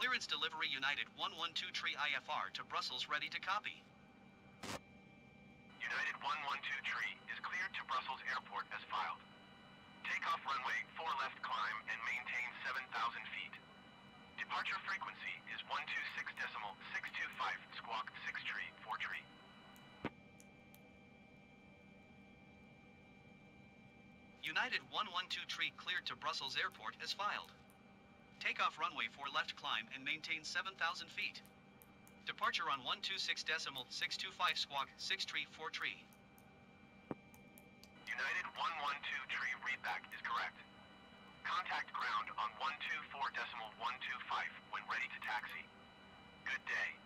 Clearance delivery United 112 Tree IFR to Brussels ready to copy. United 112 Tree is cleared to Brussels Airport as filed. Takeoff runway 4 left climb and maintain 7,000 feet. Departure frequency is 126.625 squawk 6 tree 4 tree. United 112 Tree cleared to Brussels Airport as filed. Takeoff runway 4 left climb and maintain 7,000 feet. Departure on 126.625 squawk 6 tree 4 tree. United 112 Tree readback is correct. Contact ground on 124.125 when ready to taxi. Good day.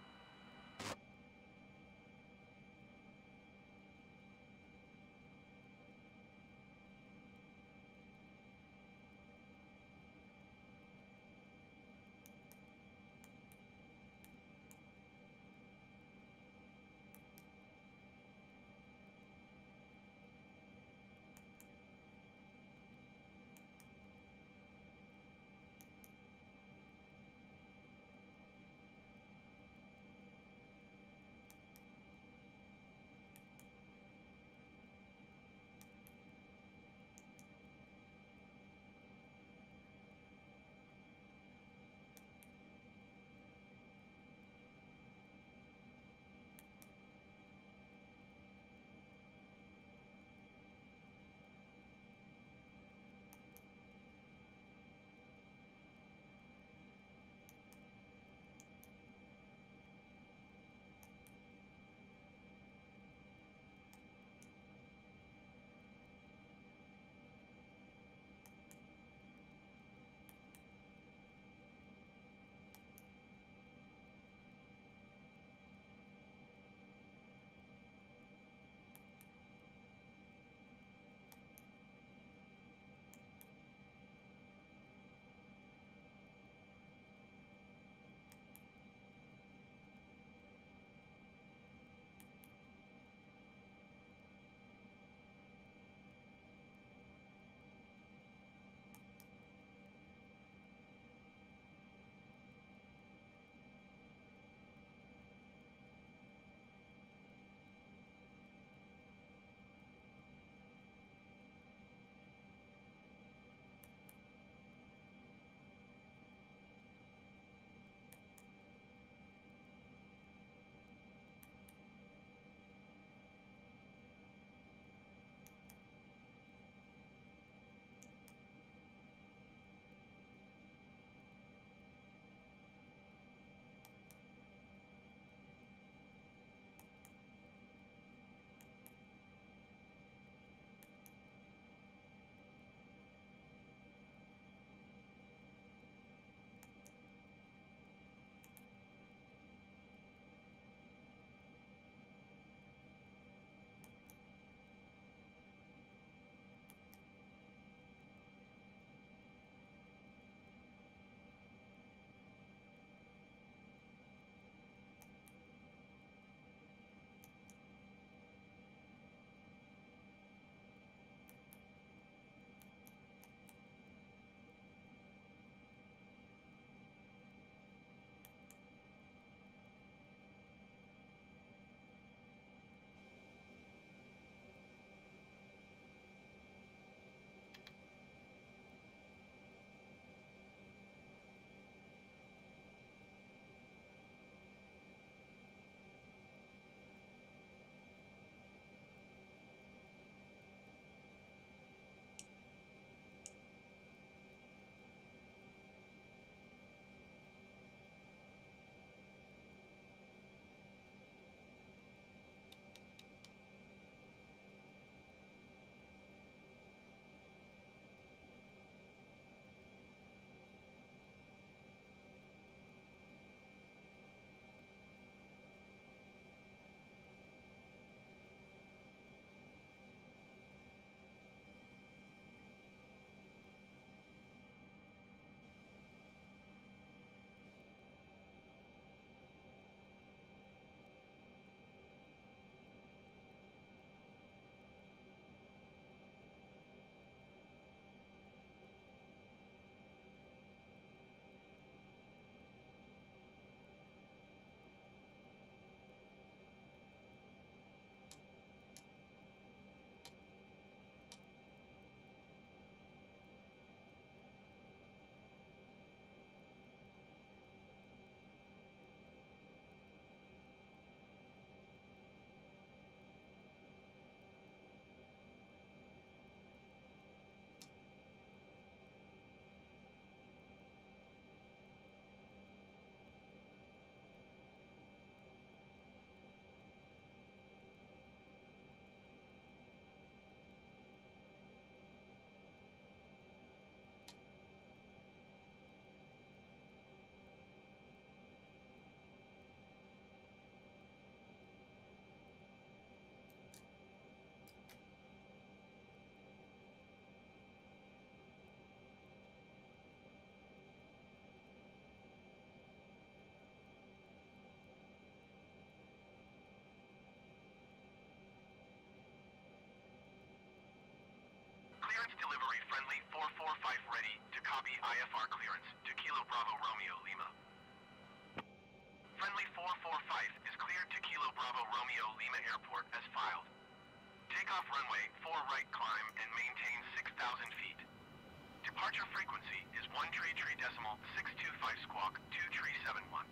IFR clearance to Kilo Bravo Romeo Lima. Friendly 445 is cleared to Kilo Bravo Romeo Lima Airport as filed. Takeoff runway 4 right climb and maintain 6,000 feet. Departure frequency is 133.625 squawk 2371.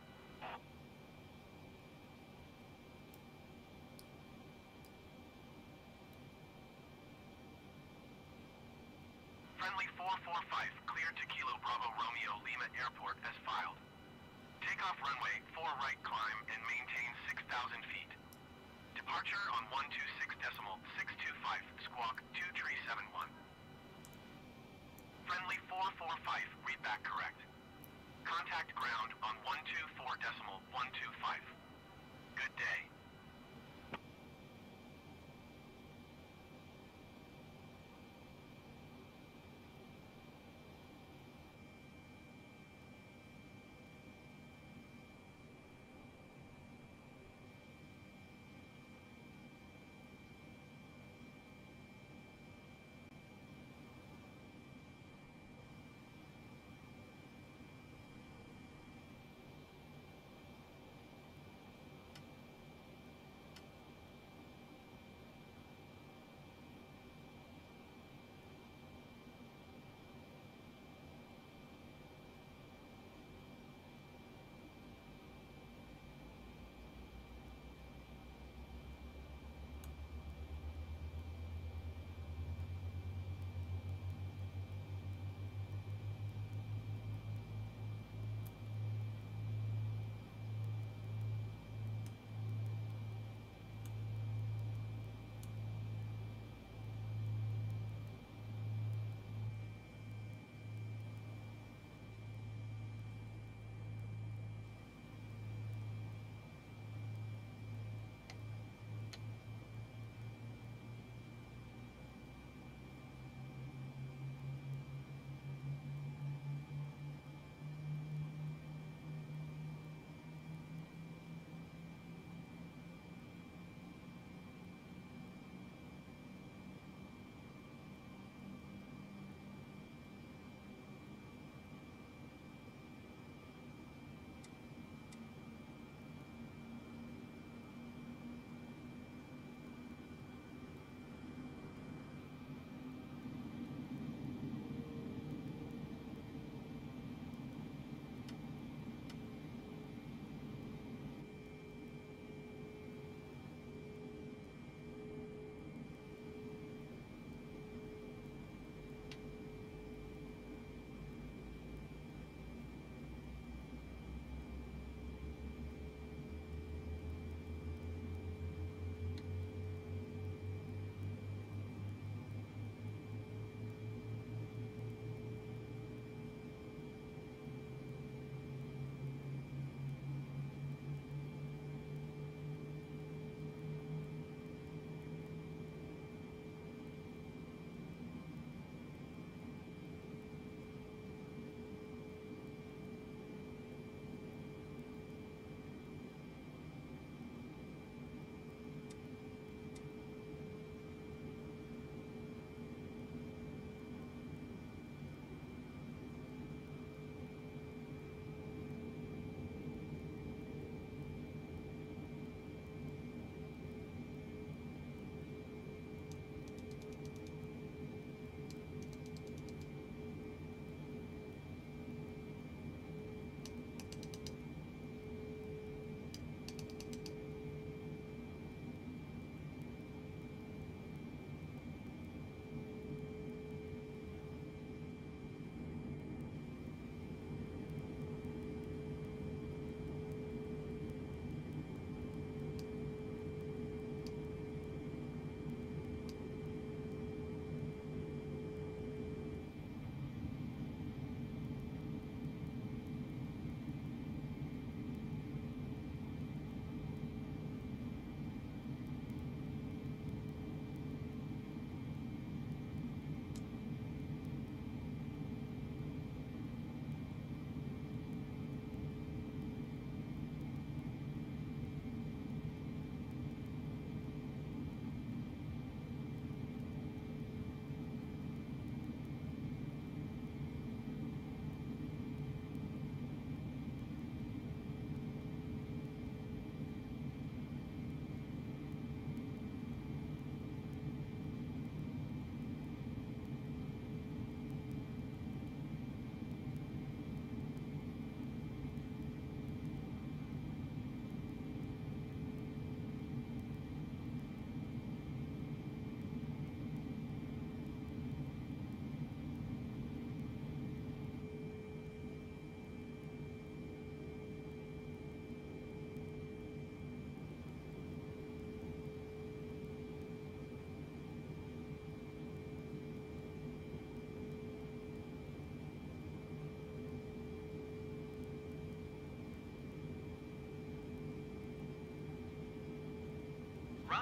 Friendly 445 cleared to Kilo Bravo Romeo Lima Airport as filed. Takeoff runway 4 right climb and maintain 6,000 feet. Departure on 126.625 squawk 2371. Friendly 445, read back correct. Contact ground on 124.125. Good day.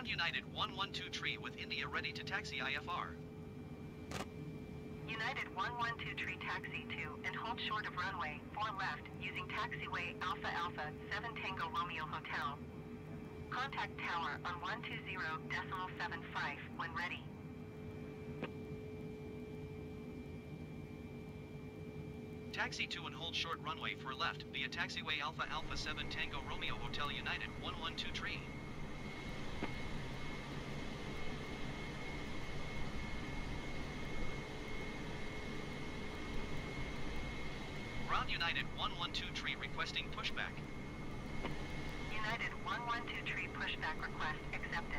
Ground United 112 tree with India ready to taxi IFR. United 112 tree taxi to and hold short of runway 4 left using taxiway Alpha Alpha 7 Tango Romeo Hotel. Contact tower on 120.75 when ready. Taxi to and hold short runway for left via taxiway Alpha Alpha 7 Tango Romeo Hotel United 112 tree. Ground United 112 tree requesting pushback. United 112 tree pushback request accepted.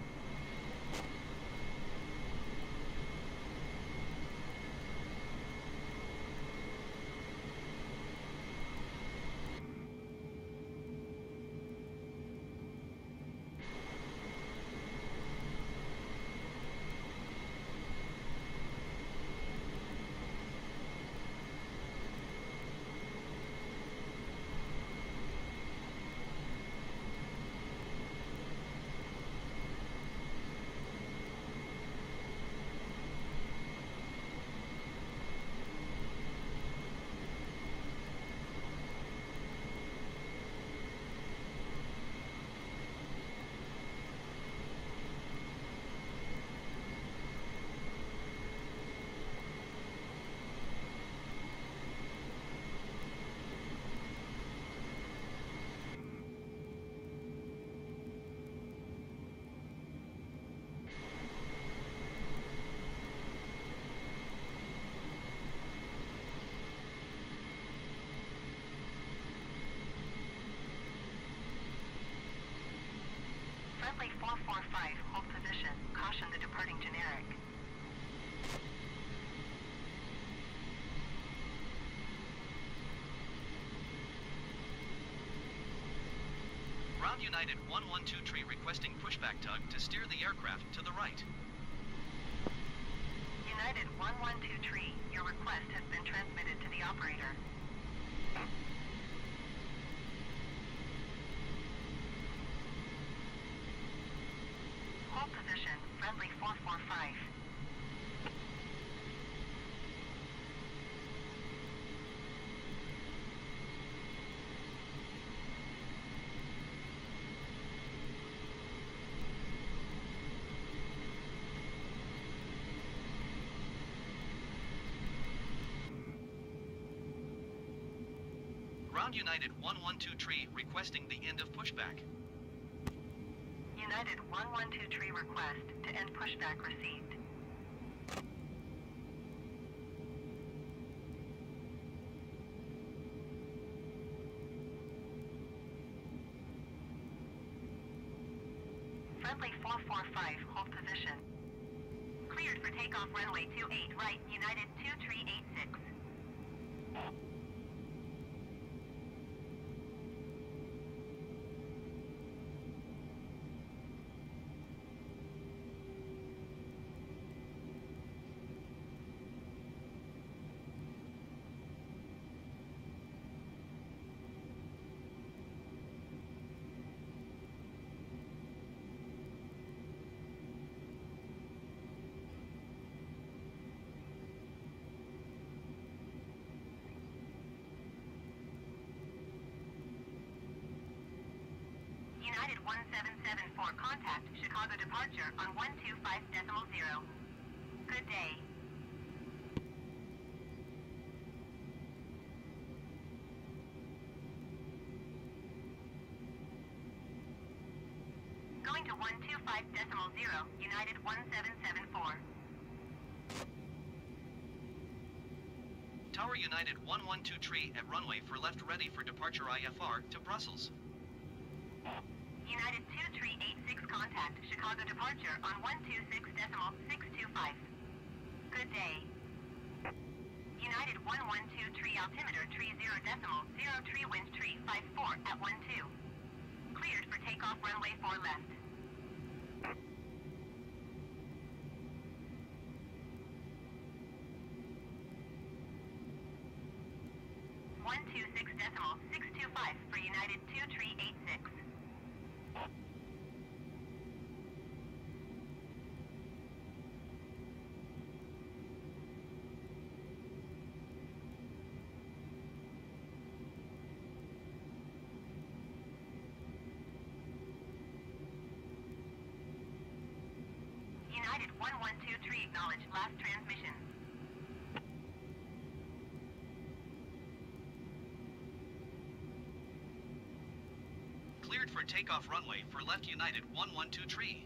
Friendly 445, hold position. Caution the departing generic. Ground United 112 tree requesting pushback tug to steer the aircraft to the right. United 112 tree, your request has been transmitted to the operator. Hold position, friendly 445. Ground United 112 tree requesting the end of pushback. United 112 tree request to end pushback received. Friendly 445, hold position. Cleared for takeoff runway 28 right, United 2386. United 1774, contact Chicago departure on 125.0. Good day. Going to 125.0, United 1774. Tower United 112 tree at runway for left ready for departure IFR to Brussels. United 2386, contact Chicago departure on 126.625. Good day. United 112 tree altimeter tree 0.0 wind tree 54 at 12. Cleared for takeoff runway 4 left. .625 for United 2386. United 1123 acknowledge last transmission. Cleared for takeoff runway for left United 112 tree.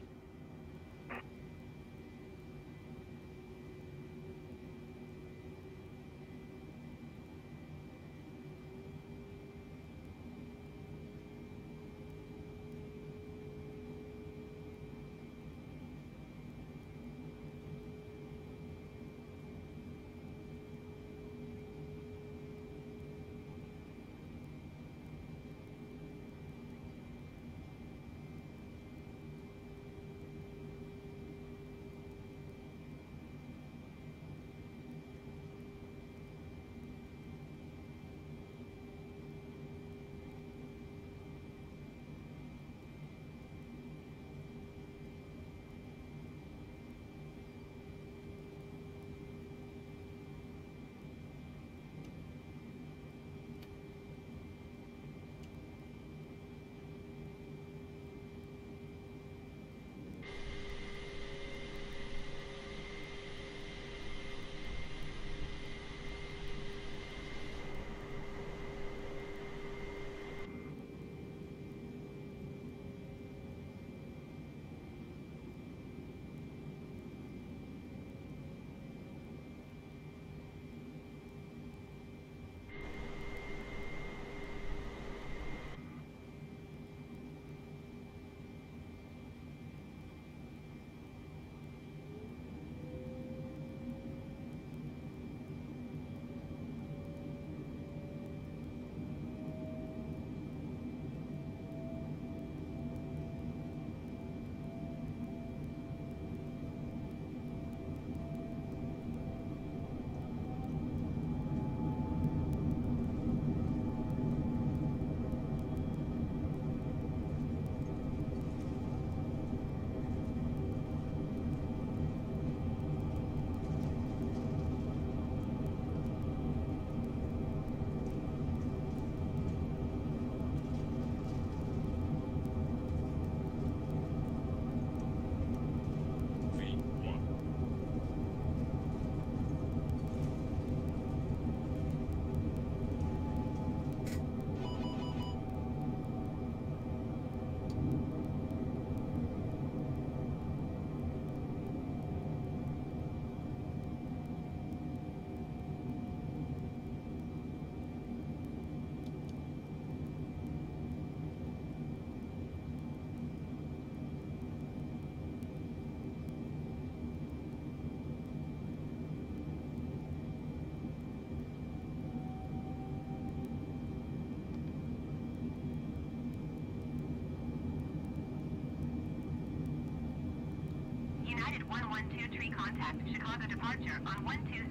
United 1123 contact Chicago departure on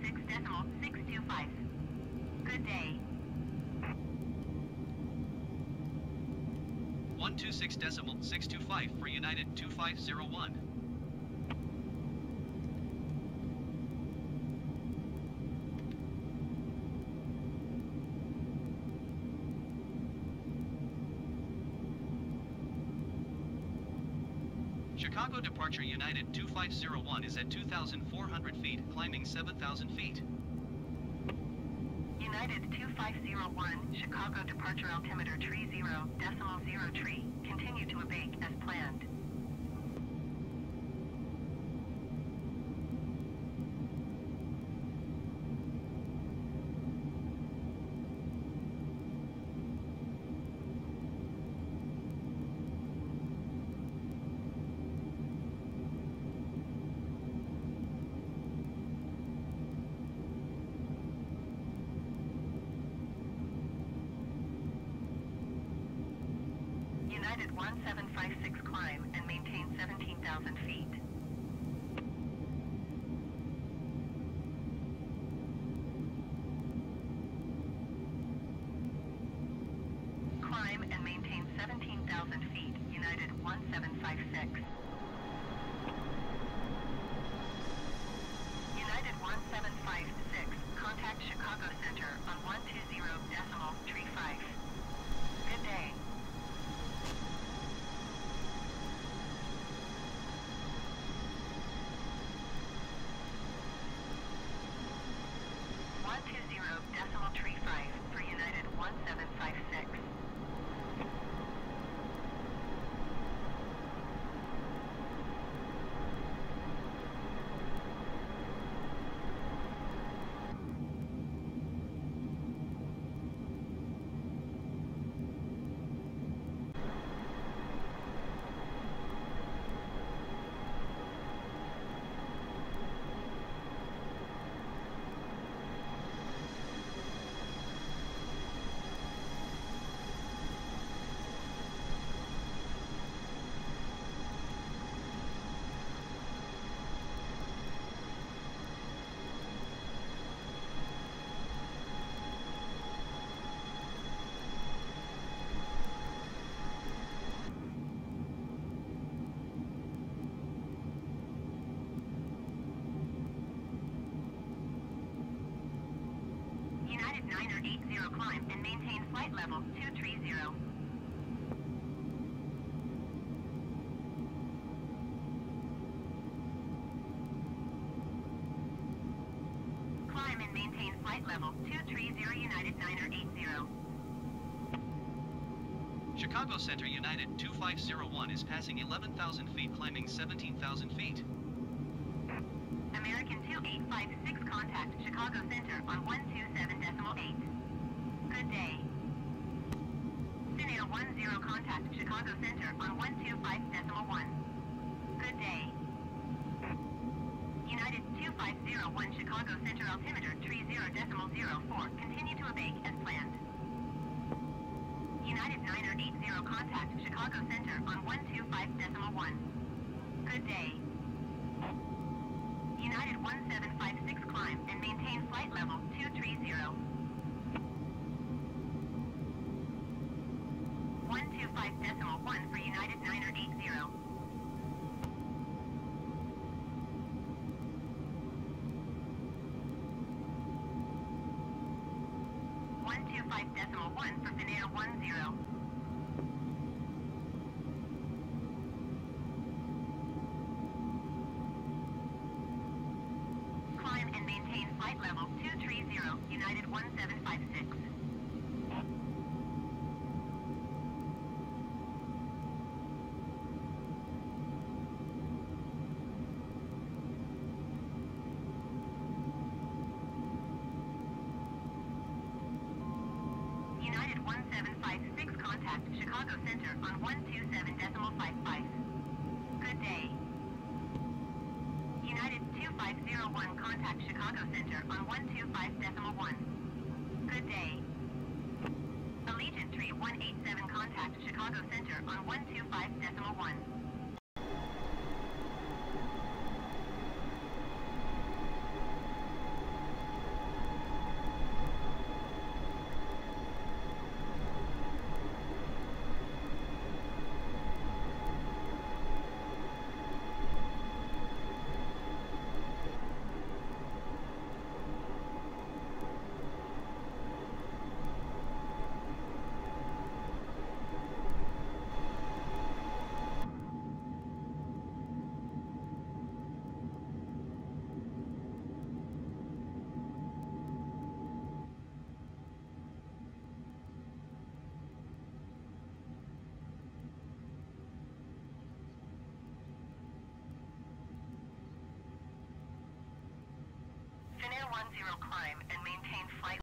126.625. Good day. 126.625 for United 2501. Chicago departure United 2501 is at 2,400 feet, climbing 7,000 feet. United 2501, Chicago departure altimeter 30.0 tree. Continue to abate as planned. United 1756 climb and maintain 17,000 feet. Climb and maintain 17,000 feet, United 1756. United 1756, contact Chicago Center on 120.35. Good day. Tree 5 for United 1756. United 980 climb and maintain flight level 230. Climb and maintain flight level 230 United 980. Chicago Center United 2501 is passing 11,000 feet, climbing 17,000 feet. American 2856 contact Chicago Center on 127.8. Good day. Finair 10 contact Chicago Center on 125.1. Good day. United 2501 Chicago Center altimeter 30.04. Continue to obey as planned. United 980 contact Chicago Center on 125.1. Good day. United 1756 climb and maintain flight level 230. 125.1 for United 980. .1 for Finnair 10. Climb and maintain flight level 230, United 1756. United 1756 contact Chicago Center on 127.55. Good day. United 2501 contact Chicago Center on 125.1. Good day. Allegiant Tree 187 contact Chicago Center on 125.1. Finnair 10 climb and maintain flight.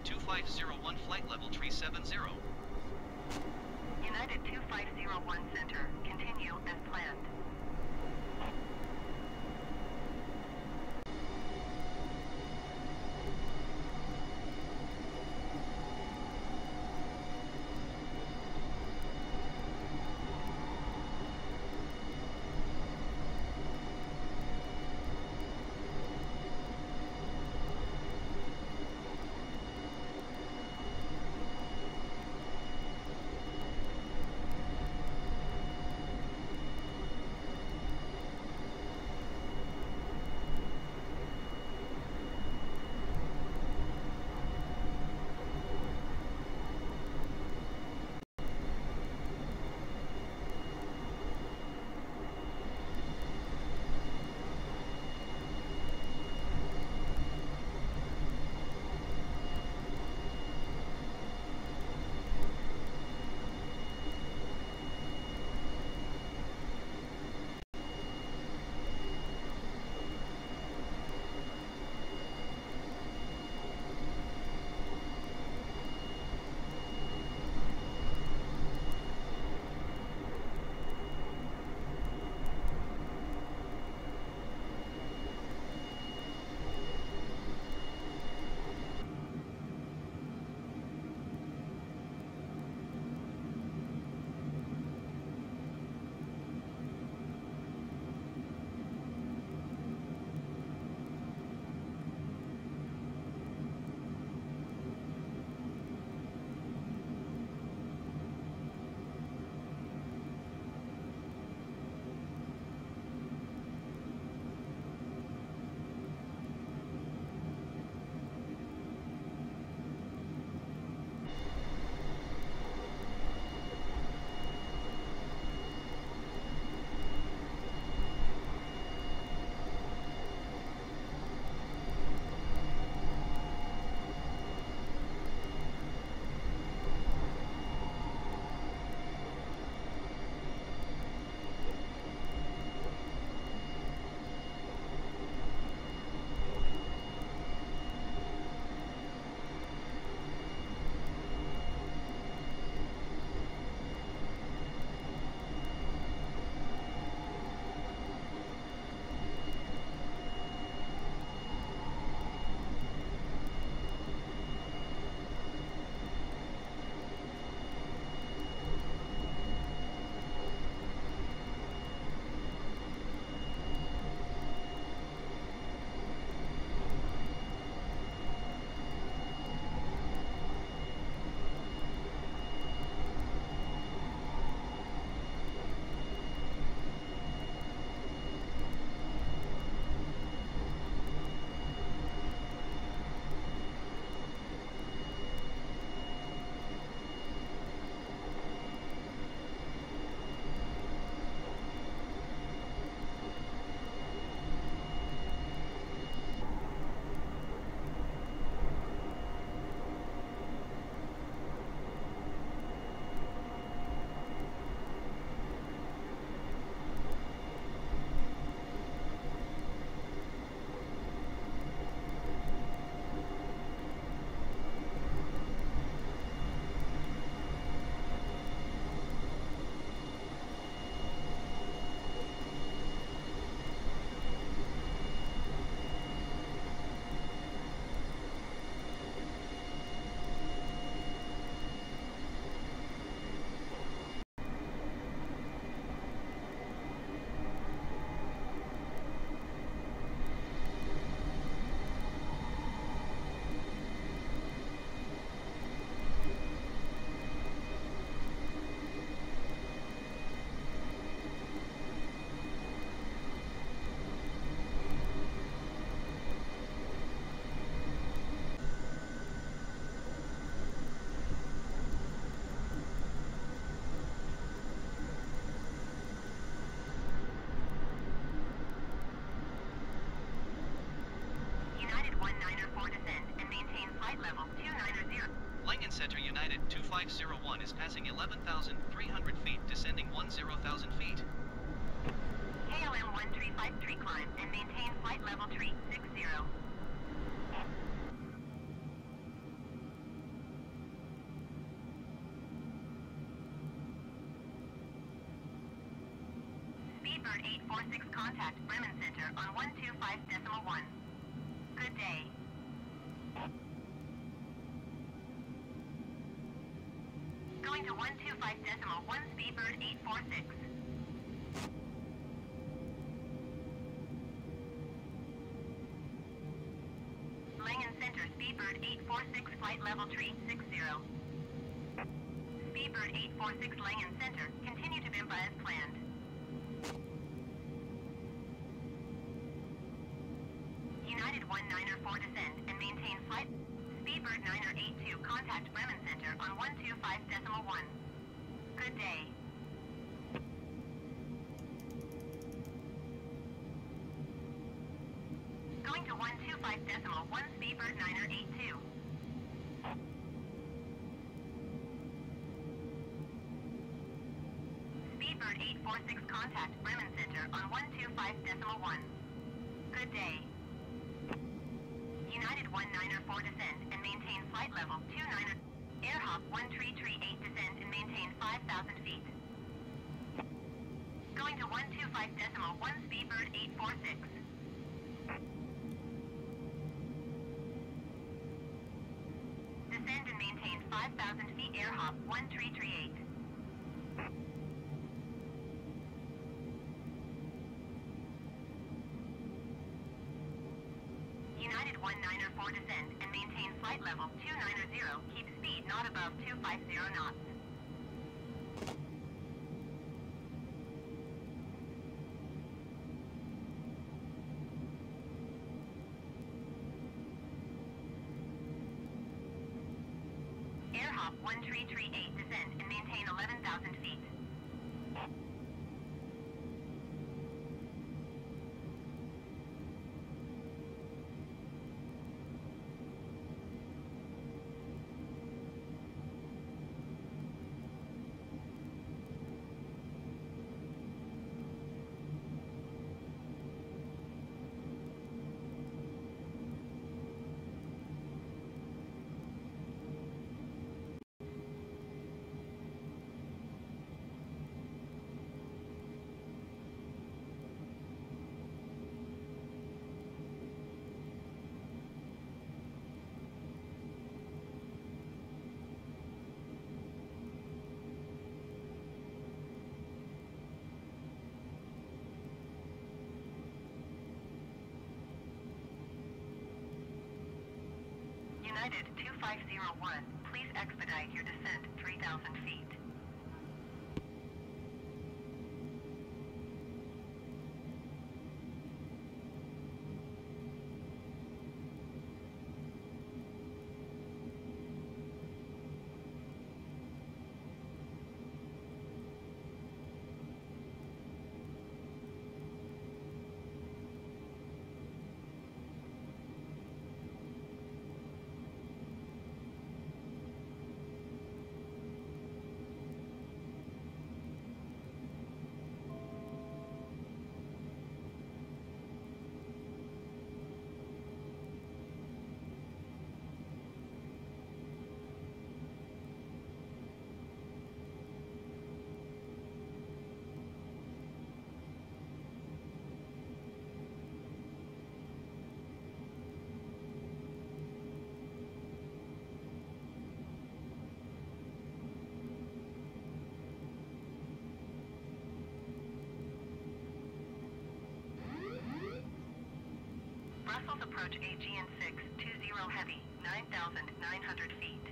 2501 flight level tree 70. United 2501 Center, continue as planned. Center United 2501 is passing 11,300 feet, descending 10,000 feet. KLM 1353 climb and maintain flight level tree 60. Speedbird 846 contact Bremen Center on 125.1. Good day. Going to 125.1 Speedbird 846. Langen Center Speedbird 846 flight level tree 60. Speedbird 846 Langen Center, continue to Bimba as planned. United 194 descend and maintain flight. Speedbird 982 contact Bremen Center on 125.1. Good day. Going to 125.1 Speedbird 982. Speedbird 846 contact Bremen Center on 125.1. Good day. United 194 descend and maintain flight level 29. Airhop 133 8 descend and maintain 5,000 feet. Going to 125.1 Speedbird 846. Descend and maintain 5,000 feet. Airhop 1338. United 194 descend and maintain flight level 290. Keep speed not above 250 knots. Airhop 1338 descend and maintain 11,000 feet. United 2501, please expedite your descent 3,000 feet. Brussels approach Aegean 620 heavy, 9,900 feet.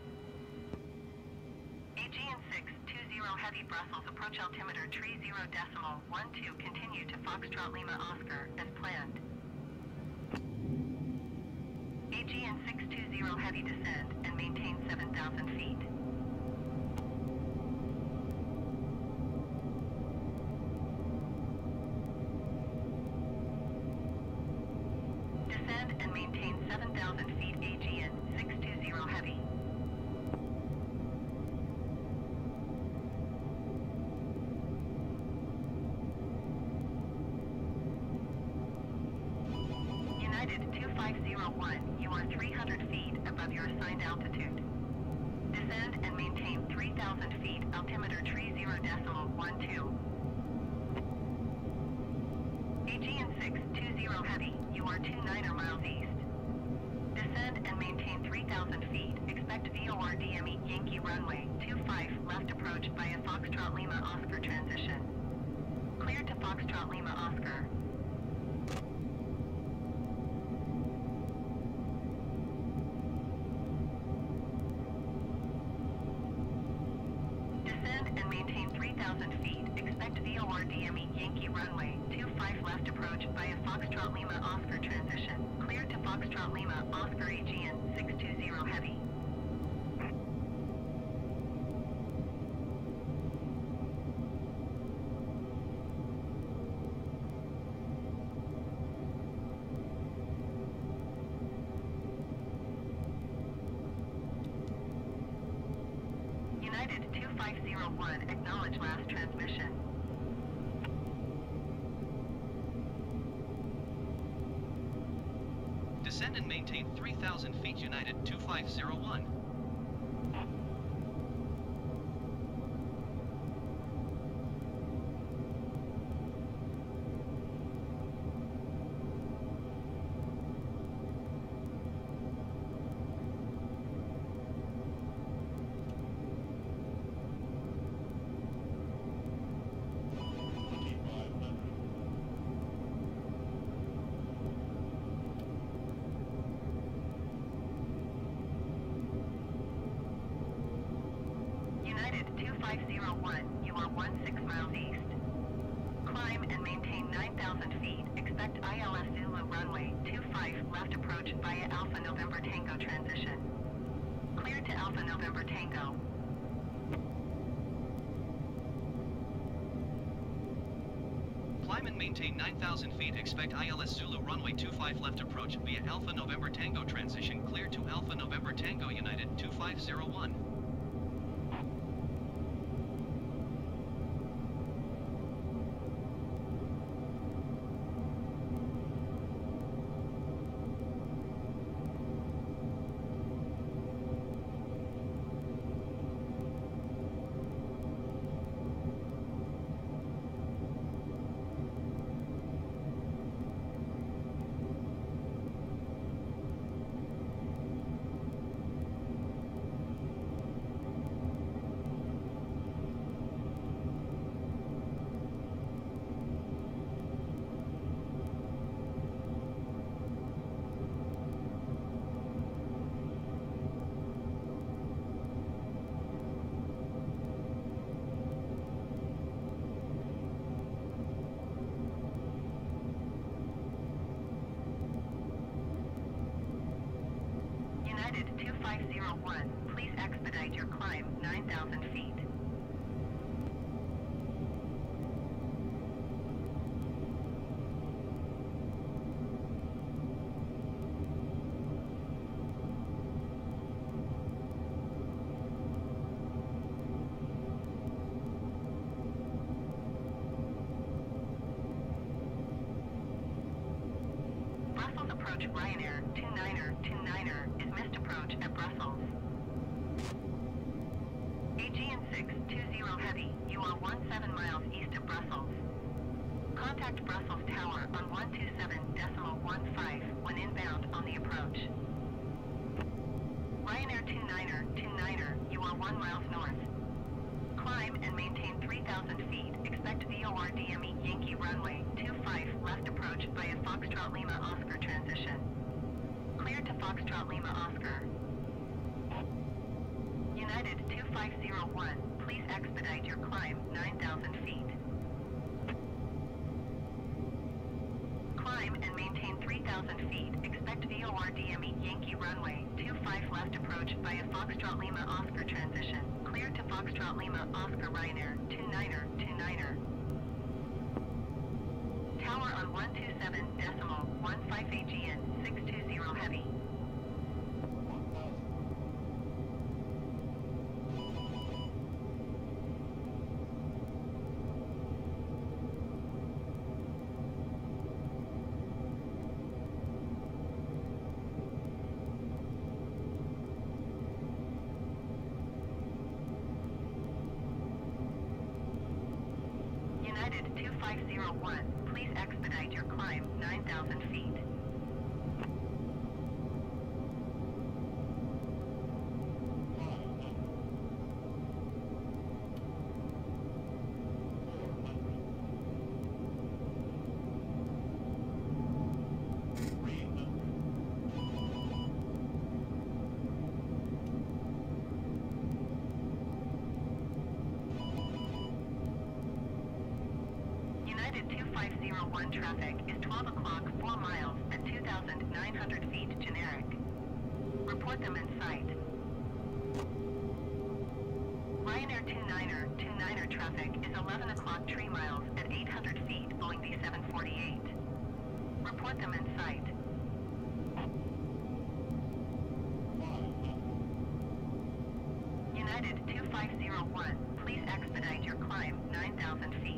Aegean 620 heavy Brussels approach altimeter 30.12 continue to Foxtrot Lima Oscar as planned. Aegean 620 heavy descend and maintain 7,000 feet. Descend and maintain 7,000 feet. Aegean 620 heavy. United 2501, you are 300 feet above your assigned altitude. Descend and maintain 3,000 feet. Altimeter 30.12. 2620 heavy, you are 29er miles east. Descend and maintain 3,000 feet. Expect VOR DME Yankee runway 25 left approach via Foxtrot Lima Oscar transition. Cleared to Foxtrot Lima Oscar. Descend and maintain 3,000 feet. Expect VOR DME Yankee runway 25 left approach via Foxtrot Lima Oscar transition. Cleared to Foxtrot Lima Oscar Aegean 620 heavy. United 2501, acknowledge last transmission. Descend and maintain 3,000 feet United 2501. United 2501, you are 16 miles east. Climb and maintain 9,000 feet. Expect ILS Zulu runway 25 left approach via Alpha November Tango transition. Cleared to Alpha November Tango. Climb and maintain 9,000 feet. Expect ILS Zulu runway 25 left approach via Alpha November Tango transition. Cleared to Alpha November Tango United 2501. United 2501, please expedite your climb 9,000 feet. Brussels approach Ryanair 29er is missed approach at Brussels. Aegean 620 heavy, you are 17 miles east of Brussels. Contact Brussels Tower on 127.15 when inbound on the approach. Ryanair 29er, you are 1 mile north. Climb and maintain 3,000 feet. Expect VOR DME Yankee runway 25 left approach via Foxtrot Lima Oscar transition. Cleared to Foxtrot Lima Oscar. United 2501, please expedite your climb 9,000 feet. Climb and maintain 3,000 feet. Expect VOR DME Yankee runway 25 left approach via Foxtrot Lima Oscar transition. Cleared to Foxtrot Lima Oscar Ryanair 29er. Tower on 127.15 Aegean 620 heavy. United 2501, please expedite your climb 9,000 feet. United 2501 traffic is 12 o'clock 4 miles at 2,900 feet generic. Report them in sight. Ryanair 29er traffic is 11 o'clock 3 miles at 800 feet Boeing B748. Report them in sight. United 2501, please expedite your climb 9,000 feet.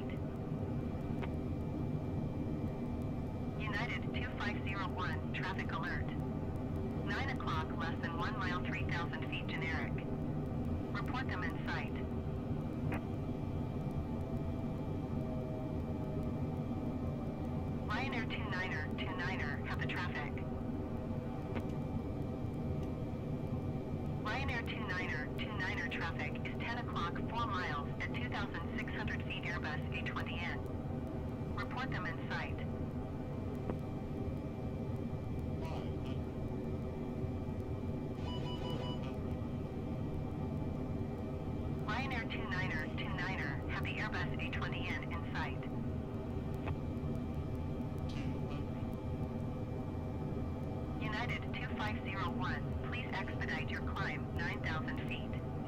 United 2501, traffic alert. 9 o'clock less than 1 mile 3,000 feet generic. Report them in sight. Ryanair 29er have the traffic. Ryanair 29er traffic is 10 o'clock 4 miles at 2,600 feet Airbus A20N. Report them in sight. Ryanair 29er have the Airbus A20N in sight. United 2501, please expedite your climb 9,000 feet.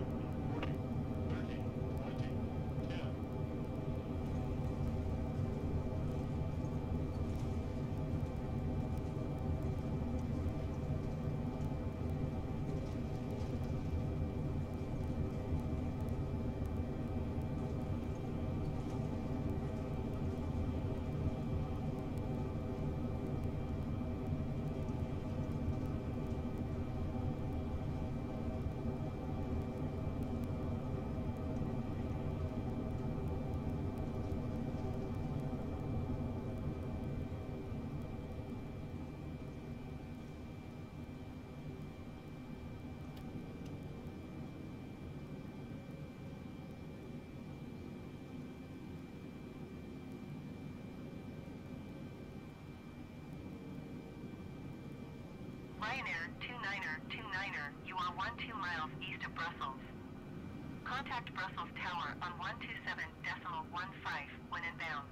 Ryanair 29er, you are 12 miles east of Brussels. Contact Brussels Tower on 127.15 when inbound.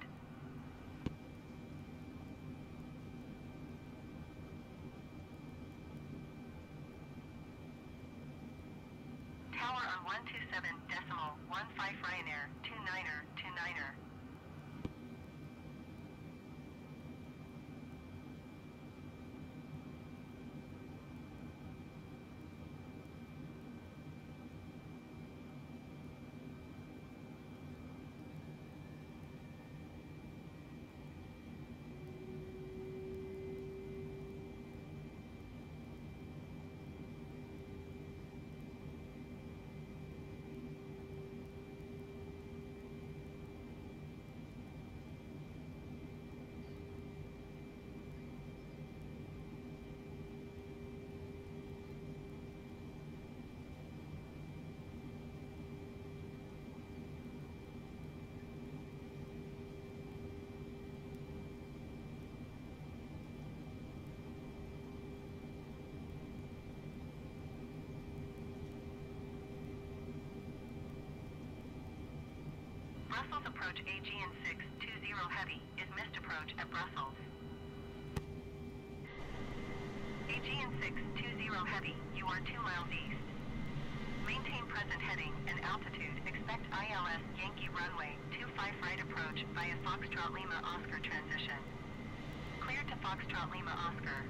Tower on 127.15 Ryanair 29er. Brussels approach Aegean 620 Heavy is missed approach at Brussels. Aegean 620 Heavy, you are 2 miles east. Maintain present heading and altitude. Expect ILS Yankee runway 25 right approach via Foxtrot Lima Oscar transition. Clear to Foxtrot Lima Oscar.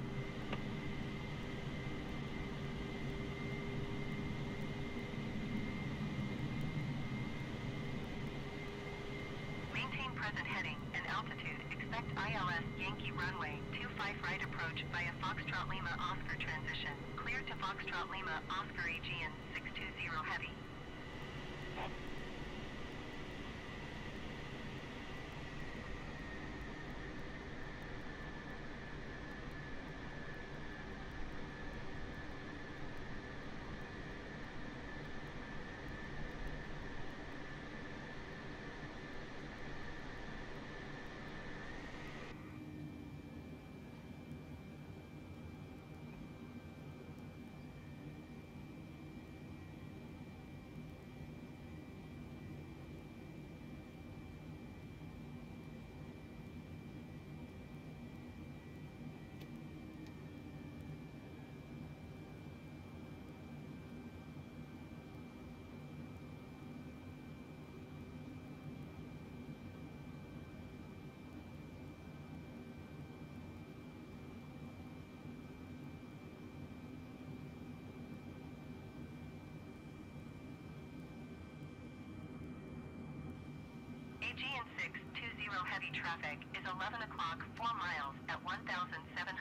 Present heading and altitude. Expect ILS Yankee runway 25 right approach via Foxtrot Lima Oscar transition. Clear to Foxtrot Lima Oscar Aegean 620 Heavy. traffic is 11 o'clock 4 miles at 1,700